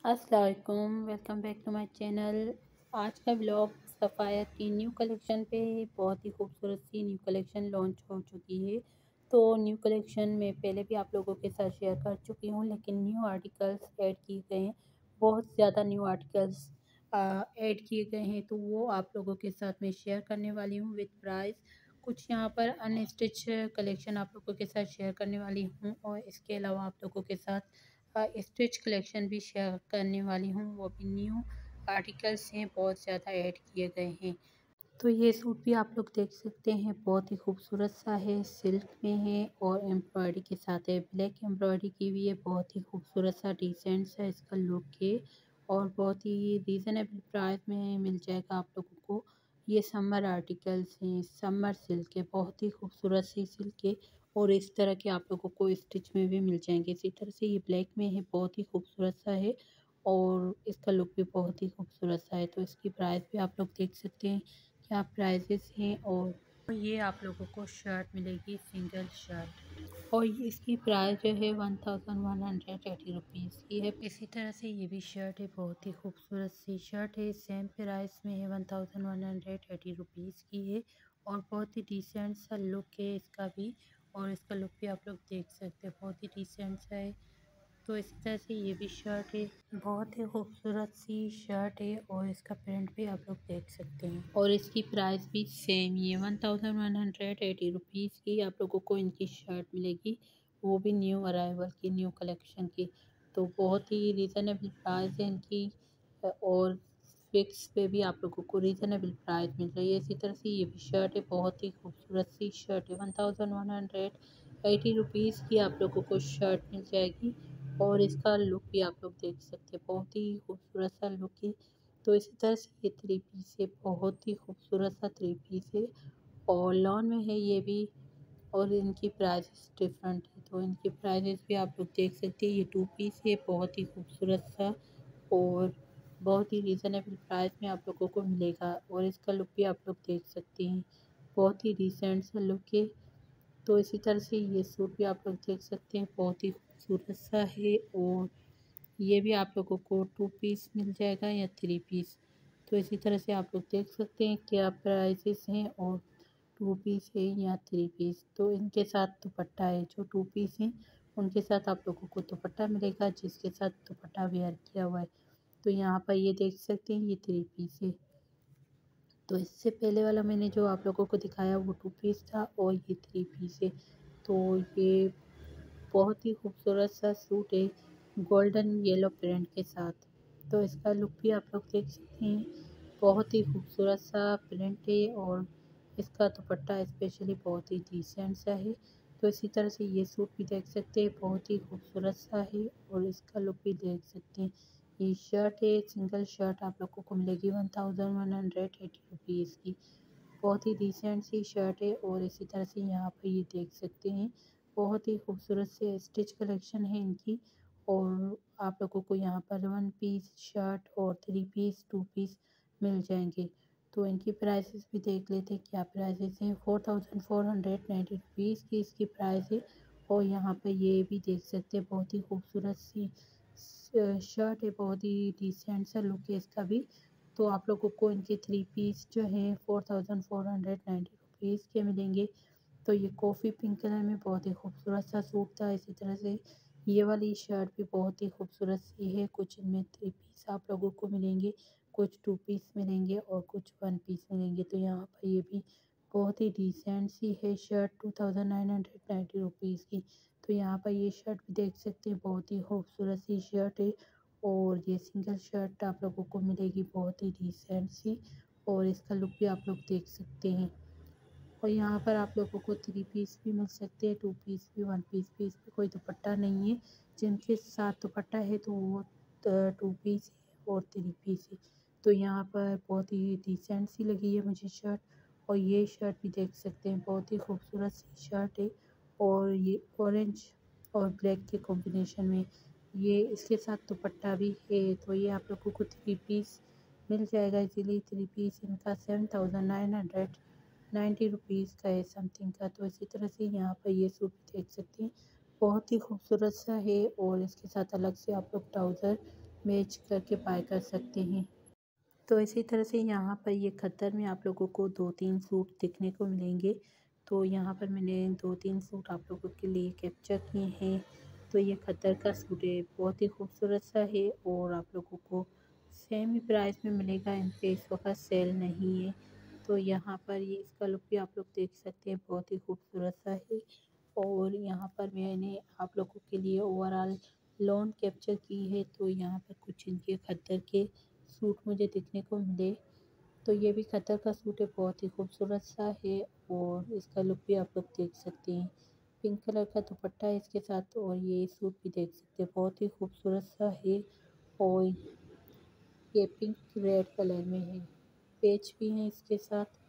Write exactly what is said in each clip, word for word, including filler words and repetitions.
अस्सलाम वालेकुम, welcome back to my channel. आज का ब्लॉग सफ़ाया की न्यू कलेक्शन पे है। बहुत ही खूबसूरत सी न्यू कलेक्शन लॉन्च हो चुकी है। तो न्यू कलेक्शन में पहले भी आप लोगों के साथ शेयर कर चुकी हूँ, लेकिन न्यू आर्टिकल्स ऐड किए गए हैं। बहुत ज़्यादा न्यू आर्टिकल्स ऐड किए गए हैं, तो वो आप लोगों के साथ मैं शेयर करने वाली हूँ विद प्राइस। कुछ यहाँ पर अनस्टिच कलेक्शन आप लोगों के साथ शेयर करने वाली हूँ, और इसके अलावा आप लोगों के साथ स्टिच कलेक्शन भी शेयर करने वाली हूँ। वो भी न्यू आर्टिकल्स हैं, बहुत ज़्यादा ऐड किए गए हैं। तो ये सूट भी आप लोग देख सकते हैं, बहुत ही खूबसूरत सा है, सिल्क में है और एम्ब्रॉयडरी के साथ है। ब्लैक एम्ब्रॉयडरी की भी है, बहुत ही खूबसूरत सा डिसेंट सा इसका लुक है और बहुत ही रीज़नेबल प्राइस में मिल जाएगा आप लोगों को। ये समर आर्टिकल्स हैं, समर सिल्क है, बहुत ही खूबसूरत सी सिल्क है और इस तरह के आप लोगों को स्टिच में भी मिल जाएंगे। इसी तरह से ये ब्लैक में है, बहुत ही खूबसूरत सा है और इसका लुक भी बहुत ही खूबसूरत सा है। तो इसकी प्राइस भी आप लोग देख सकते हैं क्या प्राइजेस हैं। और ये आप लोगों को शर्ट मिलेगी, सिंगल शर्ट, और ये इसकी प्राइस जो है one thousand one hundred eighty rupees की है। इसी तरह से ये भी शर्ट है, बहुत ही खूबसूरत सी शर्ट है, सेम प्राइस में है, one thousand one hundred eighty rupees की है और बहुत ही डिसेंट सा लुक है इसका भी। और इसका लुक भी आप लोग देख सकते हैं, बहुत ही डिसेंट सा है। तो इसी तरह से ये भी शर्ट है, बहुत ही खूबसूरत सी शर्ट है और इसका प्रिंट भी आप लोग देख सकते हैं। और इसकी प्राइस भी सेम ही है, one thousand one hundred eighty rupees की आप लोगों को इनकी शर्ट मिलेगी, वो भी न्यू अराइवल की, न्यू कलेक्शन की। तो बहुत ही रीज़नेबल प्राइस है इनकी और फिक्स पे भी आप लोगों को रीज़नेबल प्राइस मिल रही है। इसी तरह से ये भी शर्ट है, बहुत ही खूबसूरत सी शर्ट है, one thousand one hundred eighty rupees की आप लोगों को शर्ट मिल जाएगी और इसका लुक भी आप लोग देख सकते हैं, बहुत ही खूबसूरत सा लुक है। तो इसी तरह से ये थ्री पीस है, बहुत ही खूबसूरत सा थ्री पीस है और लॉन में है ये भी और इनकी प्राइसेस डिफरेंट है। तो इनकी प्राइसेस भी आप लोग देख सकते हैं। ये टू पीस है, बहुत ही खूबसूरत सा और बहुत ही रीज़नेबल प्राइस में आप लोगों को मिलेगा और इसका लुक भी आप लोग देख सकते हैं, बहुत ही डिसेंट सा लुक है। तो इसी तरह से ये सूट भी आप लोग देख सकते हैं, बहुत ही खूबसूरत सा है और ये भी आप लोगों को टू पीस मिल जाएगा या थ्री पीस। तो इसी तरह से आप लोग देख सकते हैं क्या प्राइसेस हैं और टू पीस है या थ्री पीस। तो इनके साथ दुपट्टा है, जो टू पीस हैं उनके साथ आप लोगों को दुपट्टा मिलेगा, जिसके साथ दुपट्टा वेयर किया हुआ है। तो यहाँ पर ये देख सकते हैं, ये थ्री पीस है। तो इससे पहले वाला मैंने जो आप लोगों को दिखाया वो टू पीस था और ये थ्री पीस है। तो ये बहुत ही खूबसूरत सा सूट है, गोल्डन येलो प्रिंट के साथ। तो इसका लुक भी आप लोग देख सकते हैं, बहुत ही खूबसूरत सा प्रिंट है और इसका दुपट्टा स्पेशली बहुत ही डिसेंट सा है। तो इसी तरह से ये सूट भी देख सकते हैं, बहुत ही खूबसूरत सा है और इसका लुक भी देख सकते हैं। ये शर्ट है, सिंगल शर्ट आप लोगों को मिलेगी one thousand one hundred eighty rupees की, बहुत ही डिसेंट सी शर्ट है। और इसी तरह से यहाँ पर ये देख सकते हैं, बहुत ही खूबसूरत से स्टिच कलेक्शन है इनकी और आप लोगों को यहाँ पर वन पीस शर्ट और थ्री पीस टू पीस मिल जाएंगे। तो इनकी प्राइसेस भी देख लेते हैं क्या प्राइसेस हैं। Four thousand four hundred ninety rupees की इसकी प्राइस है और यहाँ पर ये भी देख सकते हैं, बहुत ही खूबसूरत सी शर्ट है, बहुत ही डिसेंट सा लुक है इसका भी। तो आप लोगों को इनके थ्री पीस जो हैं four thousand four hundred ninety rupees के मिलेंगे। तो ये कॉफ़ी पिंक कलर में बहुत ही खूबसूरत सा सूट था। इसी तरह से ये वाली शर्ट भी बहुत ही खूबसूरत सी है। कुछ इनमें थ्री पीस आप लोगों को मिलेंगे, कुछ टू पीस मिलेंगे और कुछ वन पीस मिलेंगे। तो यहाँ पर ये भी बहुत ही डिसेंट सी है shirt, two thousand nine hundred ninety rupees की। तो यहाँ पर ये शर्ट भी देख सकते हैं, बहुत ही खूबसूरत सी शर्ट है और ये सिंगल शर्ट आप लोगों को मिलेगी, बहुत ही डिसेंट सी और इसका लुक भी आप लोग देख सकते हैं। और यहाँ पर आप लोगों को थ्री पीस भी मिल सकते हैं, टू पीस भी, वन पीस भी। इस पर कोई दुपट्टा नहीं है, जिनके साथ दुपट्टा है तो वो टू पीस है और थ्री पीस है। तो यहाँ पर बहुत ही डिसेंट सी लगी है मुझे शर्ट और ये शर्ट भी देख सकते हैं, बहुत ही खूबसूरत सी शर्ट है और ये ऑरेंज और ब्लैक के कॉम्बिनेशन में ये इसके साथ दुपट्टा भी है। तो ये आप लोगों को थ्री पीस मिल जाएगा इजीली। थ्री पीस इनका seven thousand nine hundred ninety rupees का है समथिंग का। तो इसी तरह से यहाँ पर ये सूट देख सकते हैं, बहुत ही खूबसूरत सा है और इसके साथ अलग से आप लोग ट्राउज़र मैच करके बाय कर सकते हैं। तो इसी तरह से यहाँ पर ये खद्दर में आप लोगों को दो तीन सूट देखने को मिलेंगे। तो यहाँ पर मैंने दो तीन सूट आप लोगों के लिए कैप्चर किए हैं। तो ये खद्दर का सूट है, बहुत ही खूबसूरत सा है और आप लोगों को सेम ही प्राइस में मिलेगा। इन पे इस वक्त सेल नहीं है। तो यहाँ पर ये इसका लुक भी आप लोग देख सकते हैं, बहुत ही खूबसूरत सा है। और यहाँ पर मैंने आप लोगों के लिए ओवरऑल लॉन कैप्चर की है। तो यहाँ पर कुछ इनके खद्दर के सूट मुझे देखने को मिले। तो ये भी खद्दर का सूट है, बहुत ही खूबसूरत सा है और इसका लुक भी आप लोग देख सकते हैं। पिंक कलर का दुपट्टा है इसके साथ और ये सूट भी देख सकते हैं, बहुत ही खूबसूरत सा है। और ये पिंक रेड कलर में है, पेच भी हैं इसके साथ।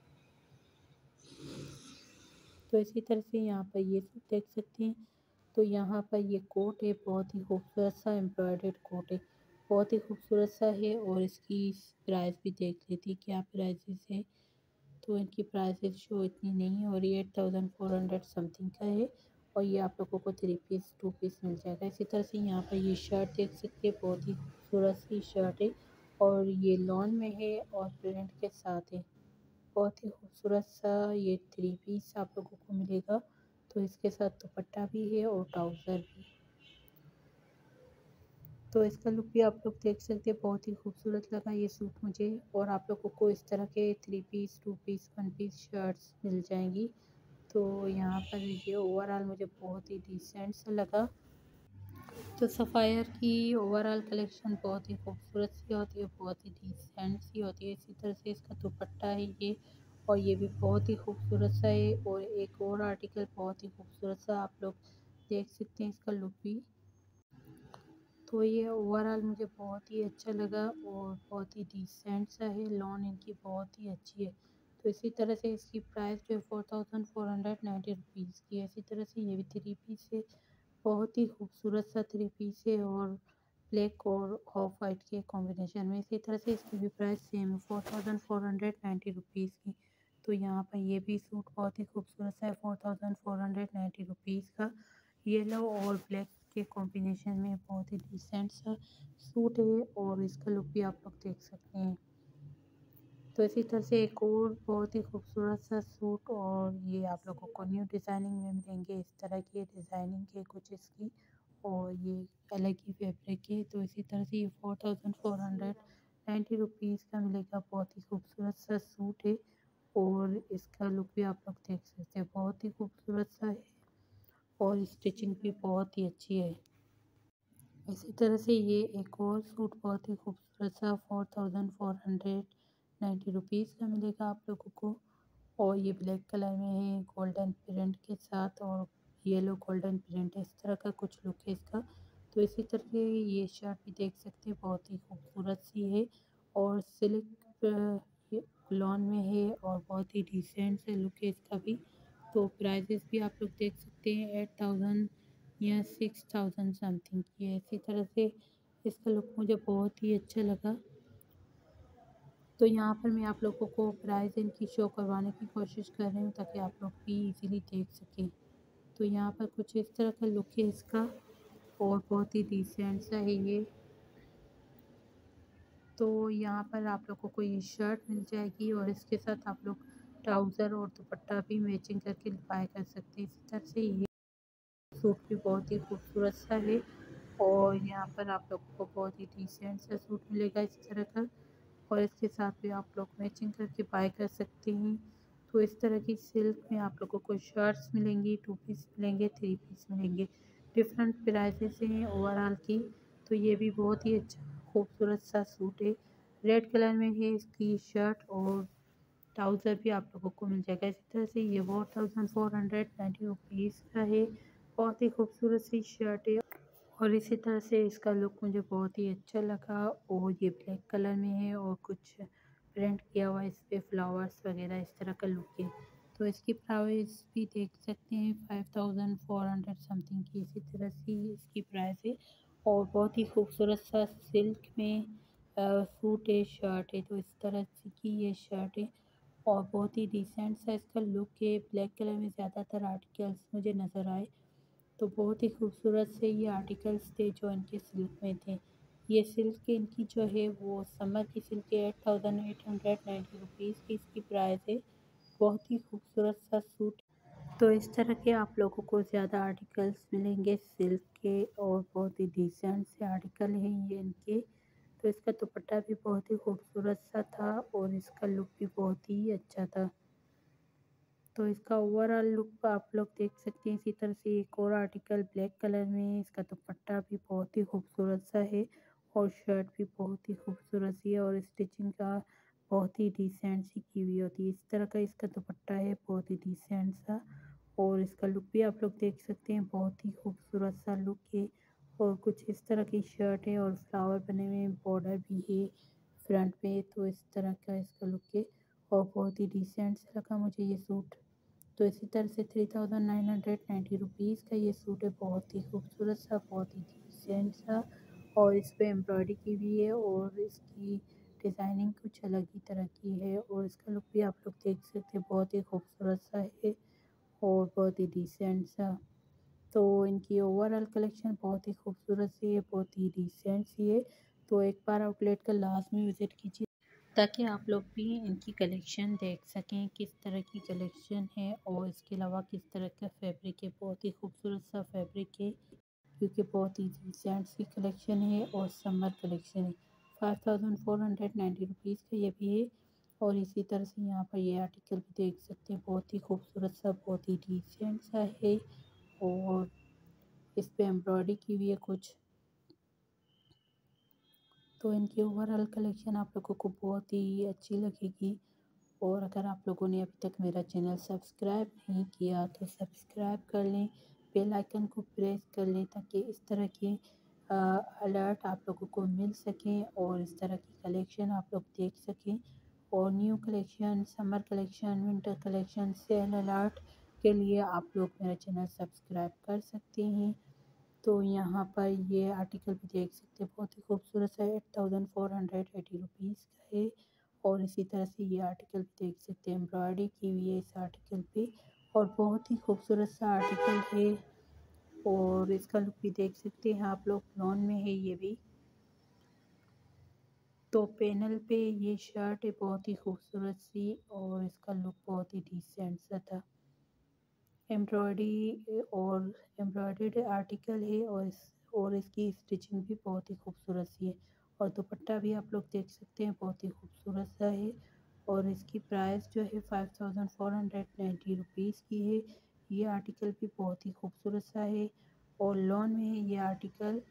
तो इसी तरह से यहाँ पर ये सूट देख सकते हैं। तो यहाँ पर ये कोट है, बहुत ही खूबसूरत सा एम्ब्रॉयडर्ड कोट है, बहुत ही खूबसूरत सा है। और इसकी प्राइस भी देख लेती क्या प्राइसेस है। तो इनकी प्राइसेस शो इतनी नहीं है और ये eight thousand four hundred something का है। और ये आप लोगों को थ्री पीस टू पीस मिल जाएगा। इसी तरह से यहाँ पर ये शर्ट देख सकते हैं, बहुत ही खूबसूरत सी शर्ट है और ये लॉन में है और प्रिंट के साथ है। बहुत ही खूबसूरत सा ये थ्री पीस आप लोगों को मिलेगा। तो इसके साथ दुपट्टा भी है और ट्राउज़र भी। तो इसका लुक भी आप लोग देख सकते हैं, बहुत ही खूबसूरत लगा ये सूट मुझे। और आप लोगों को इस तरह के three piece two piece one piece shirts मिल जाएंगी। तो यहाँ पर ये ओवरऑल मुझे बहुत ही डिसेंट सा लगा। तो सफ़ायर की ओवरऑल कलेक्शन बहुत ही खूबसूरत सी होती है, बहुत ही डिसेंट सी होती है। इसी तरह से इसका दुपट्टा है ये, और ये भी बहुत ही खूबसूरत सा है। और एक और आर्टिकल बहुत ही खूबसूरत सा आप लोग देख सकते हैं इसका लुक भी। तो ये ओवरऑल मुझे बहुत ही अच्छा लगा और बहुत ही डिसेंट सा है। लॉन इनकी बहुत ही अच्छी है। तो इसी तरह से इसकी प्राइस जो है four thousand four hundred ninety rupees की है। इसी तरह से ये भी थ्री पीस है, बहुत ही खूबसूरत सा थ्री पीस है और ब्लैक और ऑफ वाइट के कॉम्बिनेशन में। इसी तरह से इसकी भी प्राइस सेम है, four thousand four hundred ninety rupees की। तो यहाँ पर ये भी सूट बहुत ही खूबसूरत सा है, four thousand four hundred ninety rupees का। येलो और ब्लैक के कॉम्बिनेशन में बहुत ही डिसेंट सा सूट है और इसका लुक भी आप लोग देख सकते हैं। तो इसी तरह से एक और बहुत ही खूबसूरत सा सूट, और ये आप लोगों को न्यू डिज़ाइनिंग में मिलेंगे। इस तरह की डिज़ाइनिंग है कुछ इसकी, और ये अलग ही फैब्रिक है। तो इसी तरह से ये four thousand four hundred ninety rupees का मिलेगा। बहुत ही खूबसूरत सा सूट है और इसका लुक भी आप लोग देख सकते हैं, बहुत ही खूबसूरत सा है और स्टिचिंग भी बहुत ही अच्छी है। इसी तरह से ये एक और सूट बहुत ही खूबसूरत सा four thousand four hundred ninety rupees का मिलेगा आप लोगों को। और ये ब्लैक कलर में है, गोल्डन प्रिंट के साथ, और येलो गोल्डन प्रिंट है, इस तरह का कुछ लुक है इसका। तो इसी तरह से ये शर्ट भी देख सकते हैं, बहुत ही खूबसूरत सी है और सिल्क लॉन में है और बहुत ही डिसेंट से लुक है इसका भी। तो प्राइजेस भी आप लोग देख सकते हैं, एट थाउजेंड या सिक्स थाउजेंड समथिंग की है। इसी तरह से इसका लुक मुझे बहुत ही अच्छा लगा। तो यहाँ पर मैं आप लोगों को प्राइस इनकी शो करवाने की कोशिश कर रही हूँ ताकि आप लोग भी इजीली देख सकें। तो यहाँ पर कुछ इस तरह का लुक है इसका और बहुत ही डिसेंट सा है ये। तो यहाँ पर आप लोगों को ये शर्ट मिल जाएगी और इसके साथ आप लोग ट्राउज़र और दुपट्टा भी मैचिंग करके बाय कर सकते हैं। इसी तरह से ये सूट भी बहुत ही खूबसूरत सा है और यहाँ पर आप लोगों को बहुत ही डिसेंट सा सूट मिलेगा इस तरह का, और इसके साथ भी आप लोग मैचिंग करके बाय कर सकते हैं। तो इस तरह की सिल्क में आप लोगों को शर्ट्स मिलेंगी, टू पीस मिलेंगे, थ्री पीस मिलेंगे। डिफरेंट प्राइसेस हैं ओवरऑल की। तो ये भी बहुत ही अच्छा खूबसूरत सा सूट है, रेड कलर में है इसकी शर्ट, और ट्राउज़र भी आप लोगों को मिल जाएगा। इसी तरह से ये four thousand four hundred ninety rupees का है, बहुत ही खूबसूरत सी शर्ट है। और इसी तरह से इसका लुक मुझे बहुत ही अच्छा लगा और ये ब्लैक कलर में है और कुछ प्रिंट किया हुआ इस पर फ्लावर्स वगैरह, इस तरह का लुक है। तो इसकी प्राइस भी देख सकते हैं, five thousand four hundred something की इसी तरह से इसकी प्राइस है। और बहुत ही खूबसूरत सा सिल्क में अ, सूट है, शर्ट है। तो इस तरह से की ये शर्ट है और बहुत ही डिसेंट सा इसका लुक है। ब्लैक कलर में ज़्यादातर आर्टिकल्स मुझे नज़र आए, तो बहुत ही खूबसूरत से ये आर्टिकल्स थे जो इनके सिल्क में थे। ये सिल्क इनकी जो है वो समर की सिल्क है, eight thousand eight hundred ninety rupees की इसकी प्राइस है। बहुत ही खूबसूरत सा सूट। तो इस तरह के आप लोगों को ज़्यादा आर्टिकल्स मिलेंगे सिल्क के, और बहुत ही डिसेंट से आर्टिकल हैं ये इनके। तो इसका दुपट्टा भी बहुत ही खूबसूरत सा था और इसका लुक भी बहुत ही अच्छा था। तो इसका ओवरऑल लुक आप लोग देख सकते हैं। इसी तरह से एक और आर्टिकल ब्लैक कलर में, इसका दुपट्टा भी बहुत ही खूबसूरत सा है और शर्ट भी बहुत ही खूबसूरत सी है और स्टिचिंग का बहुत ही डिसेंट सी की हुई होती है। इस तरह का इसका दुपट्टा है, बहुत ही डिसेंट सा, और इसका लुक भी आप लोग देख सकते हैं, बहुत ही खूबसूरत सा लुक है। और कुछ इस तरह की शर्ट है और फ्लावर बने हुए बॉर्डर भी है फ्रंट पे। तो इस तरह का इसका लुक है और बहुत ही डिसेंट सा लगा मुझे ये सूट। तो इसी तरह से three thousand nine hundred ninety rupees का ये सूट है, बहुत ही खूबसूरत सा, बहुत ही डिसेंट सा, और इस पे एम्ब्रॉयडरी की भी है और इसकी डिज़ाइनिंग कुछ अलग ही तरह की है। और इसका लुक भी आप लोग देख सकते हैं, बहुत ही खूबसूरत सा है और बहुत ही डिसेंट सा। तो इनकी ओवरऑल कलेक्शन बहुत ही खूबसूरत सी है, बहुत ही डिसेंट सी है। तो एक बार आउटलेट का लास्ट में विज़िट कीजिए ताकि आप लोग भी इनकी कलेक्शन देख सकें, किस तरह की कलेक्शन है और इसके अलावा किस तरह का फैब्रिक है। बहुत ही खूबसूरत सा फैब्रिक है, क्योंकि बहुत ही डिसेंट सी कलेक्शन है और समर कलेक्शन है। Five thousand four hundred ninety rupees का ये भी है। और इसी तरह से यहाँ पर ये आर्टिकल भी देख सकते हैं, बहुत ही खूबसूरत सा, बहुत ही डिसेंट सा है और इस पे एम्ब्रॉयडरी की हुई है कुछ। तो इनकी ओवरऑल कलेक्शन आप लोगों को बहुत ही अच्छी लगेगी। और अगर आप लोगों ने अभी तक मेरा चैनल सब्सक्राइब नहीं किया तो सब्सक्राइब कर लें, बेल आइकन को प्रेस कर लें ताकि इस तरह के अलर्ट आप लोगों को मिल सकें और इस तरह की कलेक्शन आप लोग देख सकें। और new collection, summer collection, winter collection, sale alert के लिए आप लोग मेरा चैनल सब्सक्राइब कर सकते हैं। तो यहाँ पर ये आर्टिकल भी देख सकते हैं, बहुत ही खूबसूरत सा, eight thousand four hundred eighty rupees का है। और इसी तरह से ये आर्टिकल भी देख सकते हैं, एम्ब्रॉयडरी की हुई है इस आर्टिकल पे और बहुत ही खूबसूरत सा आर्टिकल है। और इसका लुक भी देख सकते हैं आप लोग, लॉन में है ये भी। तो पैनल पे ये शर्ट है बहुत ही खूबसूरत सी और इसका लुक बहुत ही डिसेंट सा था। एम्ब्रॉयडरी और एम्ब्रॉयडर्ड आर्टिकल है और इस और इसकी स्टिचिंग भी बहुत ही खूबसूरत सी है। और दुपट्टा भी आप लोग देख सकते हैं, बहुत ही खूबसूरत सा है और इसकी प्राइस जो है five thousand four hundred ninety rupees की है। ये आर्टिकल भी बहुत ही खूबसूरत सा है और लॉन में है ये आर्टिकल।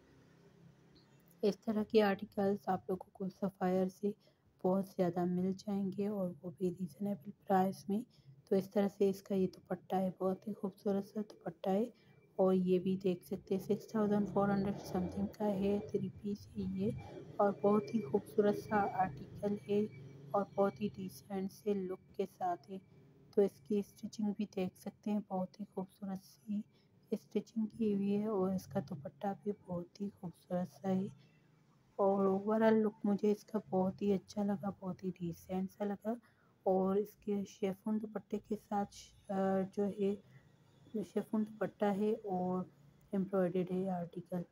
इस तरह के आर्टिकल्स आप लोगों को सफ़ायर से बहुत ज़्यादा मिल जाएंगे और वो भी रीज़नेबल प्राइस में। तो इस तरह से इसका ये दुपट्टा है, बहुत ही खूबसूरत सा दुपट्टा है। और ये भी देख सकते हैं, six thousand four hundred something का है, थ्री पीस है ये और बहुत ही खूबसूरत सा आर्टिकल है और बहुत ही डिसेंट से लुक के साथ है। तो इसकी स्टिचिंग भी देख सकते हैं, बहुत ही खूबसूरत सी स्टिचिंग की हुई है और इसका दुपट्टा भी बहुत ही खूबसूरत सा है। और ओवरऑल लुक मुझे इसका बहुत ही अच्छा लगा, बहुत ही डिसेंट सा लगा। और इसके शेफून दुपट्टे के साथ जो है शेफून दुपट्टा है और एम्ब्रॉयडर्ड है आर्टिकल।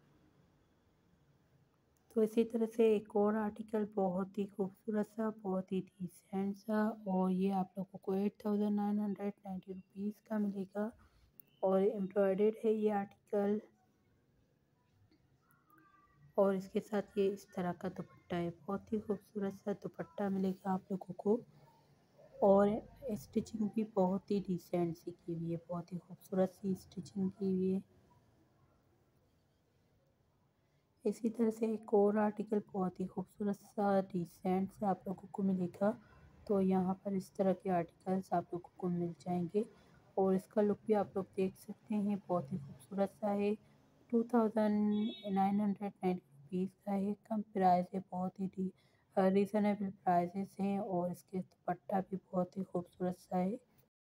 तो इसी तरह से एक और आर्टिकल बहुत ही खूबसूरत सा, बहुत ही डिसेंट सा, और ये आप लोगों को eight thousand nine hundred ninety rupees का मिलेगा और एम्ब्रॉयडर्ड है ये आर्टिकल। और इसके साथ ये इस तरह का दुपट्टा है, बहुत ही खूबसूरत सा दुपट्टा मिलेगा आप लोगों को। और स्टिचिंग भी बहुत ही डिसेंट सी की हुई है, बहुत ही खूबसूरत सी स्टिचिंग की हुई है। इसी तरह से एक और आर्टिकल बहुत ही खूबसूरत सा डिसेंट से आप लोगों को मिलेगा। तो यहाँ पर इस तरह के आर्टिकल्स आप लोगों को मिल जाएंगे और इसका लुक भी आप लोग देख सकते हैं, बहुत ही खूबसूरत सा है। Two thousand nine hundred ninety rupees का है, कम प्राइस है, बहुत ही रीज़नेबल प्राइसेस हैं और इसके दुपट्टा भी बहुत ही खूबसूरत सा है।